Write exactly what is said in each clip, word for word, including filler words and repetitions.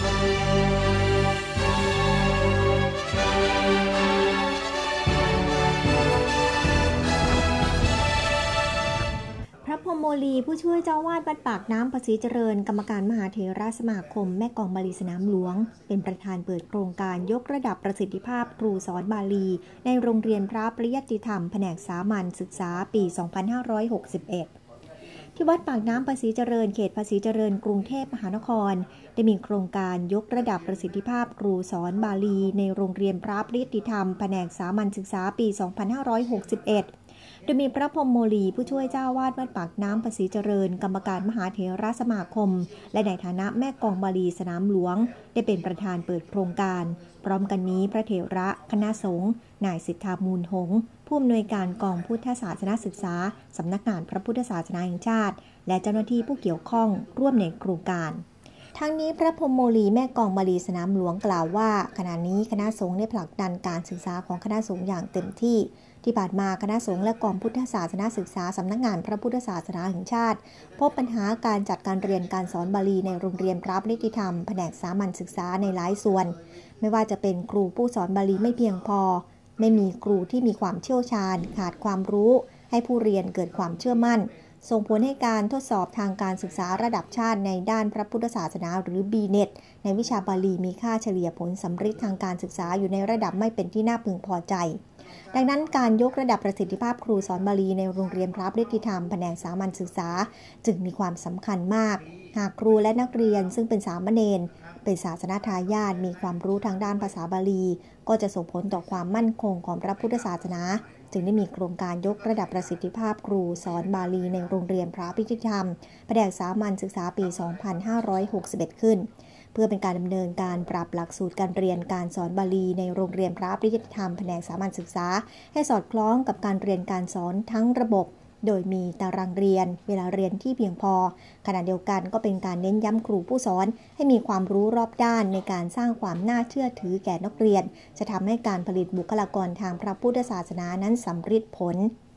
พระพรหมโมลีผู้ช่วยเจ้าวาดวัดปากน้ำภาษีเจริญกรรมการมหาเถรสมาคมแม่กองบาลีสนามหลวงเป็นประธานเปิดโครงการยกระดับประสิทธิภาพครูสอนบาลีในโรงเรียนพระปริยัติธรรมแผนกสามัญศึกษาปี สองพันห้าร้อยหกสิบเอ็ด ที่วัดปากน้ำภาษีเจริญเขตภาษีเจริญกรุงเทพมหานครได้มีโครงการยกระดับประสิทธิภาพครูสอนบาลีในโรงเรียนพระปริยัติธรรมแผนกสามัญศึกษาปี สองพันห้าร้อยหกสิบเอ็ดโดยมีพระพรหมโมลีผู้ช่วยเจ้าวาดวัดปากน้ำภาษีเจริญกรรมการมหาเถรสมาคมและในฐานะแม่กองบาลีสนามหลวงได้เป็นประธานเปิดโครงการพร้อมกันนี้พระเถระคณะสงฆ์นายสิทธามูลหงส์ผู้อำนวยการกองพุทธศาสนศึกษาสำนักงานพระพุทธศาสนาแห่งชาติและเจ้าหน้าที่ผู้เกี่ยวข้องร่วมในโครงการทั้งนี้พระพรหมโมลีแม่กองบาลีสนามหลวงกล่าวว่าขณะนี้คณะสงฆ์ได้ผลักดันการศึกษาของคณะสงฆ์อย่างเต็มที่ที่ผ่านมาคณะสงฆ์และกองพุทธศาสนศึกษาสำนักงานพระพุทธศาสนาแห่งชาติพบปัญหาการจัดการเรียนการสอนบาลีในโรงเรียนพระปริยัติธรรมแผนกสามัญศึกษาในหลายส่วนไม่ว่าจะเป็นครูผู้สอนบาลีไม่เพียงพอไม่มีครูที่มีความเชี่ยวชาญขาดความรู้ให้ผู้เรียนเกิดความเชื่อมั่นส่งผลให้การทดสอบทางการศึกษาระดับชาติในด้านพระพุทธศาสนาหรือ บี เน็ต ในวิชาบาลีมีค่าเฉลี่ยผลสำฤทธิ์ทางการศึกษาอยู่ในระดับไม่เป็นที่น่าพึงพอใจดังนั้นการยกระดับประสิทธิภาพครูสอนบาลีในโรงเรียนพระปริยัติธรรมแผนกสามัญศึกษาจึงมีความสำคัญมากหากครูและนักเรียนซึ่งเป็นสามเณรเป็นศาสนทายาทมีความรู้ทางด้านภาษาบาลีก็จะส่งผลต่อความมั่นคงของพระพุทธศาสนาจึงได้มีโครงการยกระดับประสิทธิภาพครูสอนบาลีในโรงเรียนพระปริยัติธรรมแผนกสามัญศึกษาปี สองพันห้าร้อยหกสิบเอ็ด ขึ้นเพื่อเป็นการดำเนินการปรับหลักสูตรการเรียนการสอนบาลีในโรงเรียนพระปริยัติธรรมแผนกสามัญศึกษาให้สอดคล้องกับการเรียนการสอนทั้งระบบโดยมีตารางเรียนเวลาเรียนที่เพียงพอขณะเดียวกันก็เป็นการเน้นย้ำครูผู้สอนให้มีความรู้รอบด้านในการสร้างความน่าเชื่อถือแก่นักเรียนจะทำให้การผลิตบุคลากรทางพระพุทธศาสนานั้นสำฤทธิ์ผล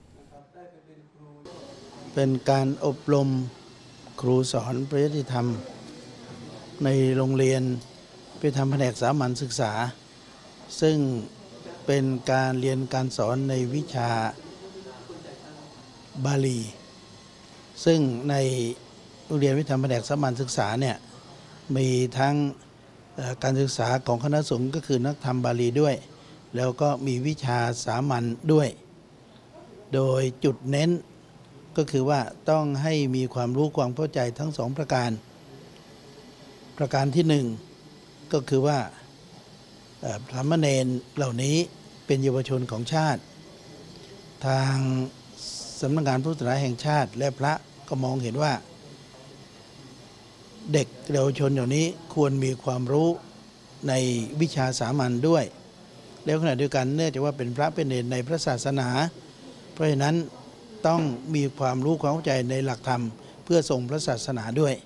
เป็นการอบรมครูสอนปริยัติธรรมในโรงเรียนปริยัติธรรมแผนกสามัญศึกษาซึ่งเป็นการเรียนการสอนในวิชาบาลีซึ่งในโรงเรียนวิทยาแผนกสามัญศึกษาเนี่ยมีทั้งการศึกษาของคณะสงฆ์ก็คือนักธรรมบาลีด้วยแล้วก็มีวิชาสามัญด้วยโดยจุดเน้นก็คือว่าต้องให้มีความรู้ความเข้าใจทั้งสองประการประการที่หนึ่งก็คือว่าสามเณรเหล่านี้เป็นเยาวชนของชาติทางสำนักงานพุทธศาสนาแห่งชาติและพระก็มองเห็นว่าเด็กเยาวชนเหล่านี้ควรมีความรู้ในวิชาสามัญด้วยแล้วขณะเดียวกันเนื่องจากว่าเป็นพระเป็นเณรในพระศาสนาเพราะฉะนั้นต้องมีความรู้ความเข้าใจในหลักธรรมเพื่อทรงพระศาสนาด้วย